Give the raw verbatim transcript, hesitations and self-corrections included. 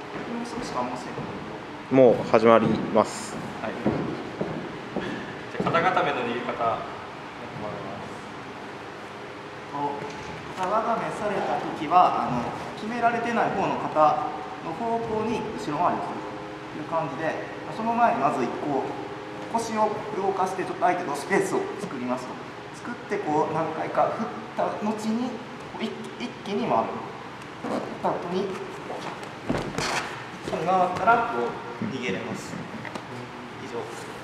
それしかあんません。 もう始まります。 はい。じゃあ肩固めの握り方やってもらいます。 こう肩固めされた時はあの決められてない方の肩の方向に後ろ回りをするという感じで、その前にまず一個腰を動かしてちょっと相手のスペースを作りますと。作ってこう何回か振った後に一一気に回る。振った後に回ったらこう逃げれます。以上。